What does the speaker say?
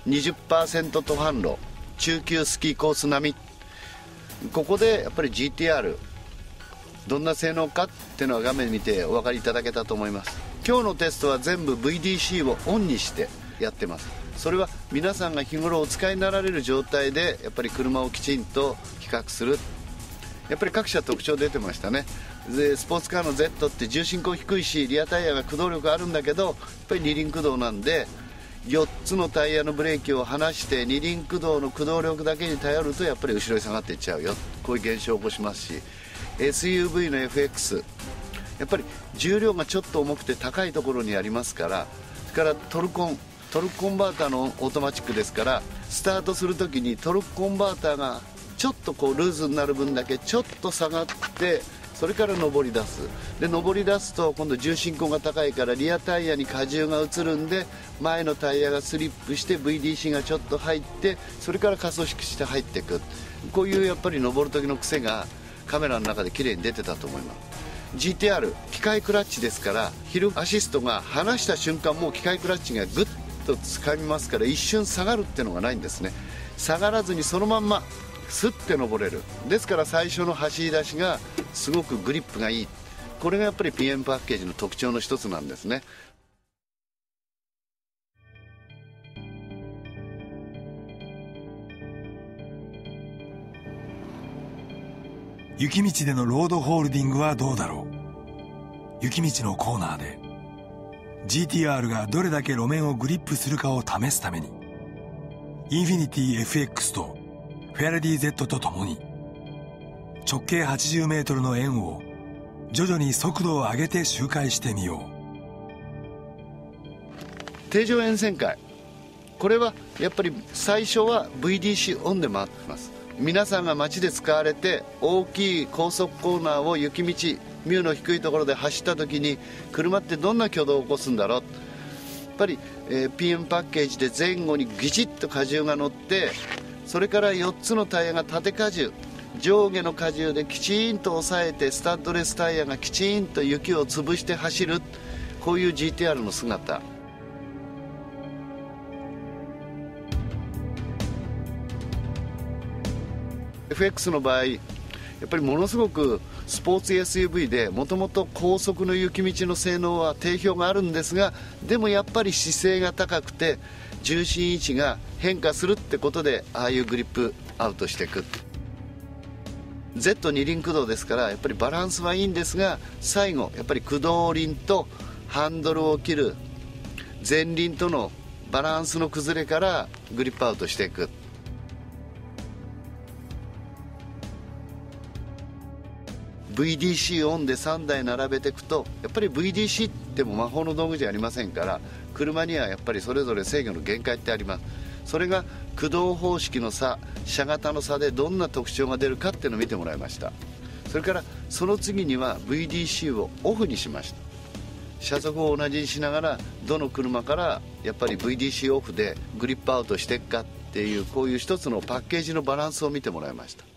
20% 途半路中級スキーコース並み、ここでやっぱり GTR どんな性能かっていうのは画面見てお分かりいただけたと思います。今日のテストは全部 VDC をオンにしてやってます。それは皆さんが日頃お使いになられる状態でやっぱり車をきちんと比較する。やっぱり各社特徴出てましたね。でスポーツカーの Z って重心高低いしリアタイヤが駆動力あるんだけど、やっぱり二輪駆動なんで4つのタイヤのブレーキを離して二輪駆動の駆動力だけに頼るとやっぱり後ろに下がっていっちゃうよ、こういう現象を起こしますし、 SUV の FX やっぱり重量がちょっと重くて高いところにありますから、それからトルクコンバーターのオートマチックですから、スタートするときにトルクコンバーターがちょっとこうルーズになる分だけちょっと下がって、それから上り出す。で上り出すと今度重心高が高いからリアタイヤに荷重が移るんで前のタイヤがスリップして VDC がちょっと入って、それから加速して入っていく、こういうやっぱり上る時の癖がカメラの中で綺麗に出てたと思います。 GTR 機械クラッチですから、ヒルアシストが離した瞬間もう機械クラッチがグッと掴みますから、一瞬下がるっていうのがないんですね。下がらずにそのまんまスッて登れる。ですから最初の走り出しがすごくグリップがいい。これがやっぱり PM パッケージの特徴の一つなんですね。 雪道でのロードホールディングはどうだろう。雪道のコーナーで GTR がどれだけ路面をグリップするかを試すために、インフィニティ FX とフェアレディ Z とともに直径 80m の円を徐々に速度を上げて周回してみよう。定常円旋回、これはやっぱり最初は VDC オンで回ってます。皆さんが街で使われて大きい高速コーナーを雪道ミューの低いところで走った時に車ってどんな挙動を起こすんだろう。やっぱり、PM パッケージで前後にギチッと荷重が乗って、それから4つのタイヤが縦荷重、上下の荷重できちんと抑えて、スタッドレスタイヤがきちんと雪を潰して走る、こういう GTR の姿。FX の場合やっぱりものすごくスポーツ SUV でもともと高速の雪道の性能は定評があるんですが、でもやっぱり姿勢が高くて重心位置が変化するってことで、ああいうグリップアウトしていく。 Z 二輪駆動ですからやっぱりバランスはいいんですが、最後やっぱり駆動輪とハンドルを切る前輪とのバランスの崩れからグリップアウトしていく。VDC オンで3台並べていくと、やっぱり VDC っても魔法の道具じゃありませんから、車にはやっぱりそれぞれ制御の限界ってあります。それが駆動方式の差、車型の差でどんな特徴が出るかっていうのを見てもらいました。それからその次には VDC をオフにしました。車速を同じにしながらどの車からやっぱり VDC オフでグリップアウトしていくかっていう、こういう一つのパッケージのバランスを見てもらいました。